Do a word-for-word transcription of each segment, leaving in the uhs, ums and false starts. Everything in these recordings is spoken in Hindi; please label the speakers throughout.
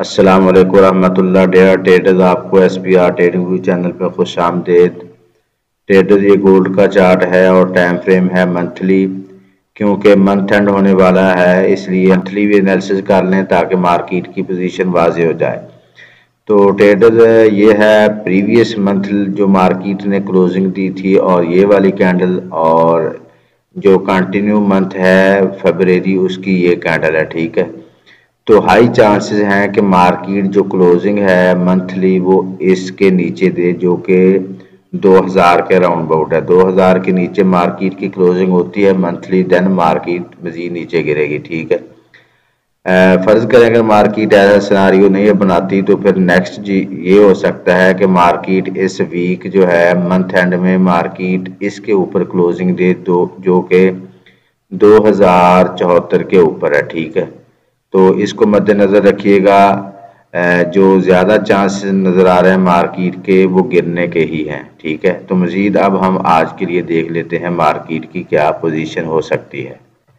Speaker 1: अस्सलाम वालेकुम रहमतुल्लाह। डेयर ट्रेडर्स, आपको S P R trading view channel पर खुश आमदेद। ट्रेडर्स, ये गोल्ड का चार्ट है और टाइम फ्रेम है मंथली, क्योंकि मंथ एंड होने वाला है इसलिए मंथली भी एनालिसिस कर लें ताकि मार्केट की पोजीशन वाज़ेह हो जाए। तो ट्रेडर्स, ये है प्रीवियस मंथ जो मार्केट ने क्लोजिंग दी थी और ये वाली कैंडल, और जो कंटिन्यू मंथ है फरवरी उसकी ये कैंडल है। ठीक है, तो हाई चांसेस हैं कि मार्केट जो क्लोजिंग है मंथली वो इसके नीचे दे, जो कि दो हज़ार के राउंड अबाउट है। दो हज़ार के नीचे मार्केट की क्लोजिंग होती है मंथली, देन मार्केट मजीद नीचे गिरेगी। ठीक है, फ़र्ज़ करें अगर मार्केट ऐसा सिनारियो नहीं बनाती तो फिर नेक्स्ट जी ये हो सकता है कि मार्केट इस वीक जो है मंथ एंड में मार्केट इसके ऊपर क्लोजिंग दे, दो जो कि दो हज़ार चौहत्तर के ऊपर है। ठीक है, तो इसको मद्देनज़र रखिएगा। जो ज़्यादा चांसेस नज़र आ रहे हैं मार्केट के वो गिरने के ही हैं। ठीक है, तो मज़ीद अब हम आज के लिए देख लेते हैं मार्केट की क्या पोजीशन हो सकती है।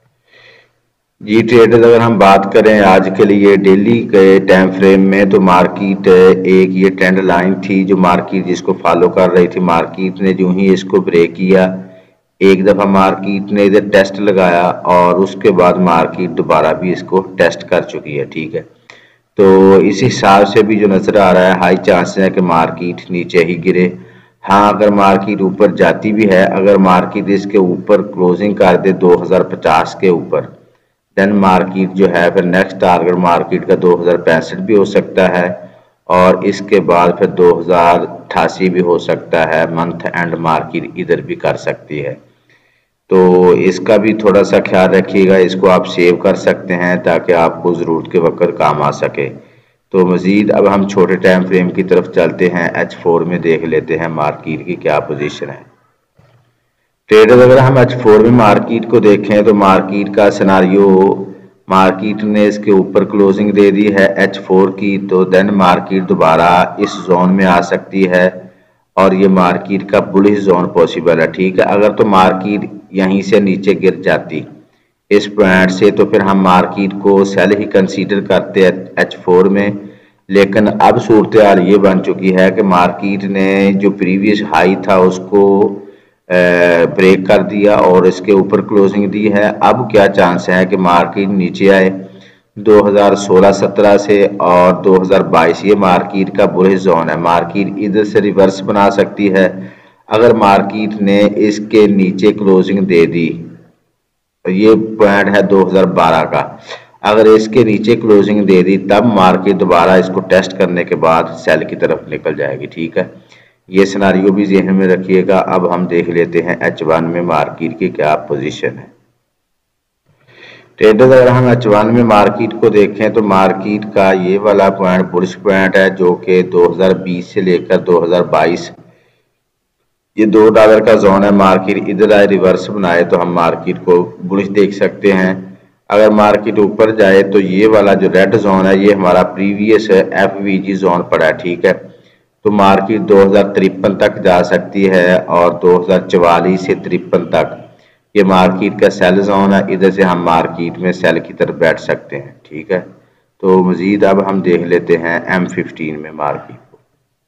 Speaker 1: जी ट्रेडर्स, अगर हम बात करें आज के लिए डेली के टाइम फ्रेम में, तो मार्केट एक ये ट्रेंड लाइन थी जो मार्केट जिसको फॉलो कर रही थी। मार्केट ने जो ही इसको ब्रेक किया, एक दफ़ा मार्केट ने इधर टेस्ट लगाया और उसके बाद मार्केट दोबारा भी इसको टेस्ट कर चुकी है। ठीक है, तो इस हिसाब से भी जो नज़र आ रहा है हाई चांसेस है कि मार्केट नीचे ही गिरे। हाँ, अगर मार्केट ऊपर जाती भी है, अगर मार्केट इसके ऊपर क्लोजिंग कर दे दो हज़ार पचास के ऊपर, देन मार्केट जो है फिर नेक्स्ट टारगेट मार्केट का दो हज़ार पैंसठ भी हो सकता है और इसके बाद फिर दो हज़ार अट्ठासी भी हो सकता है। मंथ एंड मार्केट इधर भी कर सकती है, तो इसका भी थोड़ा सा ख्याल रखिएगा। इसको आप सेव कर सकते हैं ताकि आपको ज़रूरत के वक्त काम आ सके। तो मज़ीद अब हम छोटे टाइम फ्रेम की तरफ चलते हैं। एच फोर में देख लेते हैं मार्केट की क्या पोजीशन है। ट्रेडर्स, अगर हम एच फोर में मार्केट को देखें तो मार्केट का सिनारियो, मार्केट ने इसके ऊपर क्लोजिंग दे दी है एच फोर की, तो देन मार्केट दोबारा इस जोन में आ सकती है और ये मार्केट का बुलिश जोन पॉसिबल है। ठीक है, अगर तो मार्केट यहीं से नीचे गिर जाती इस पॉइंट से तो फिर हम मार्केट को सेल ही कंसीडर करते हैं एच फोर में। लेकिन अब सूरत हाल ये बन चुकी है कि मार्केट ने जो प्रीवियस हाई था उसको ब्रेक कर दिया और इसके ऊपर क्लोजिंग दी है। अब क्या चांस है कि मार्केट नीचे आए दो हज़ार सोलह सत्रह से, और दो हज़ार बाईस ये मार्केट का बुलिश जोन है। मार्केट इधर से रिवर्स बना सकती है अगर मार्केट ने इसके नीचे क्लोजिंग दे दी। ये पॉइंट है दो हज़ार बारह का, अगर इसके नीचे क्लोजिंग दे दी तब मार्केट दोबारा इसको टेस्ट करने के बाद सेल की तरफ निकल जाएगी। ठीक है, ये सिनारियो भी ज़हन में रखिएगा। अब हम देख लेते हैं एच वन में मार्केट की क्या पोजीशन है। ट्रेडर्स, अगर हम एच वन में मार्केट को देखें तो मार्केट का ये वाला पॉइंट बुलिश पॉइंट है जो कि दो हज़ार बीस से लेकर दो हज़ार बाईस ये दो डॉलर का जोन है। मार्केट इधर आए रिवर्स बनाए तो हम मार्केट को बुलिश देख सकते हैं। अगर मार्केट ऊपर जाए तो ये वाला जो रेड जोन है ये हमारा previous F V G zone पड़ा है। ठीक है, तो मार्केट दो हज़ार तिरपन तक जा सकती है और दो हज़ार चवालीस से तिरपन तक ये मार्केट का सेल जोन है। इधर से हम मार्केट में सेल की तरफ बैठ सकते हैं। ठीक है, तो मजीद अब हम देख लेते हैं एम फिफ्टीन में मार्केट को।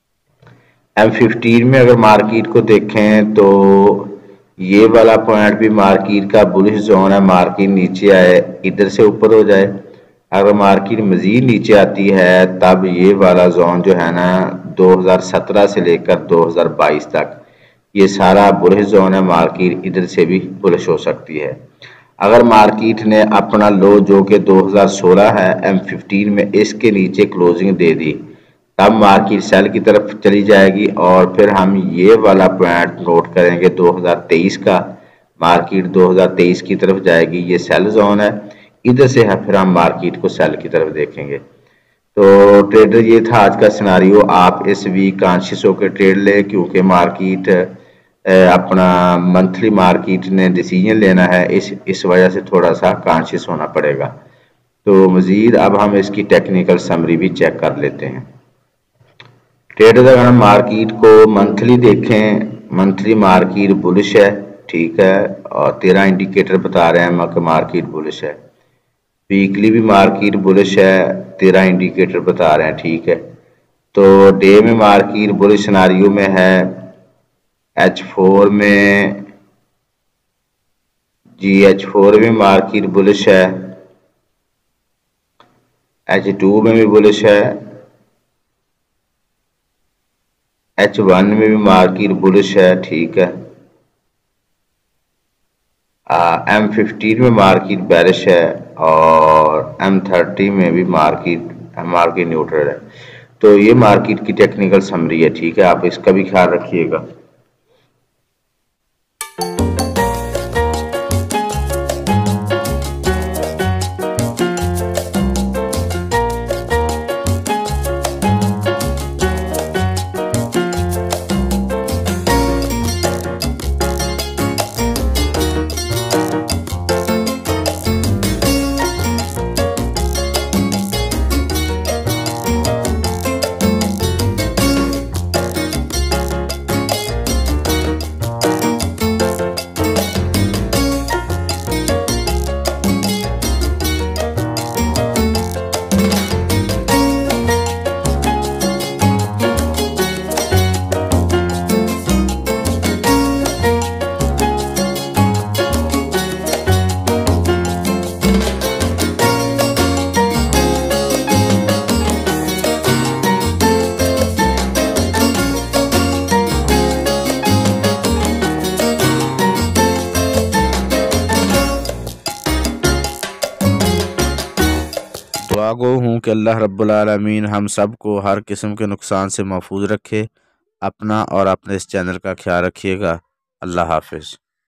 Speaker 1: एम फिफ्टीन में अगर मार्केट को देखें तो ये वाला पॉइंट भी मार्केट का बुलिश जोन है। मार्केट नीचे आए इधर से ऊपर हो जाए, अगर मार्केट मजीद नीचे आती है तब ये वाला जोन जो है ना दो हज़ार सत्रह से लेकर दो हज़ार बाईस तक ये सारा बुलिश जोन है। मार्केट इधर से भी बुलिश हो सकती है। अगर मार्केट ने अपना लो जो कि दो हज़ार सोलह है एम फिफ्टीन में इसके नीचे क्लोजिंग दे दी तब मार्केट सेल की तरफ चली जाएगी और फिर हम ये वाला पॉइंट नोट करेंगे दो हज़ार तेईस का। मार्केट दो हज़ार तेईस की तरफ जाएगी, ये सेल जोन है। इधर से है फिर हम मार्केट को सेल की तरफ देखेंगे। तो ट्रेडर, ये था आज का सिनारियो। आप इस वीक कॉन्शियस होकर ट्रेड ले, क्योंकि मार्केट अपना मंथली मार्केट ने डिसीजन लेना है, इस इस वजह से थोड़ा सा कॉन्शियस होना पड़ेगा। तो मज़ीद अब हम इसकी टेक्निकल समरी भी चेक कर लेते हैं। ट्रेडर्स, अगर हम मार्केट को मंथली देखें, मंथली मार्केट बुलिश है। ठीक है, और तेरह इंडिकेटर बता रहे हैं कि मार्केट बुलिश है। वीकली भी मार्केट बुलिश है, तेरह इंडिकेटर बता रहे हैं, ठीक है। तो डे में मार्केट बुलिश सिनारियो में है, एच फोर में जी एच फोर में मार्केट बुलिश है, एच टू में भी बुलिश है, एच वन में भी मार्केट बुलिश है, ठीक है। एम फिफ्टीन में मार्केट बेरिश है और एम थर्टी में भी मार्केट मार्केट न्यूट्रल है। तो ये मार्केट की टेक्निकल समरी है, ठीक है। आप इसका भी ख्याल रखिएगा। दुआ गो हूँ कि अल्लाह रब्बुल आलमीन हम सब को हर किस्म के नुकसान से महफूज रखे। अपना और अपने इस चैनल का ख्याल रखिएगा। अल्लाह हाफिज़।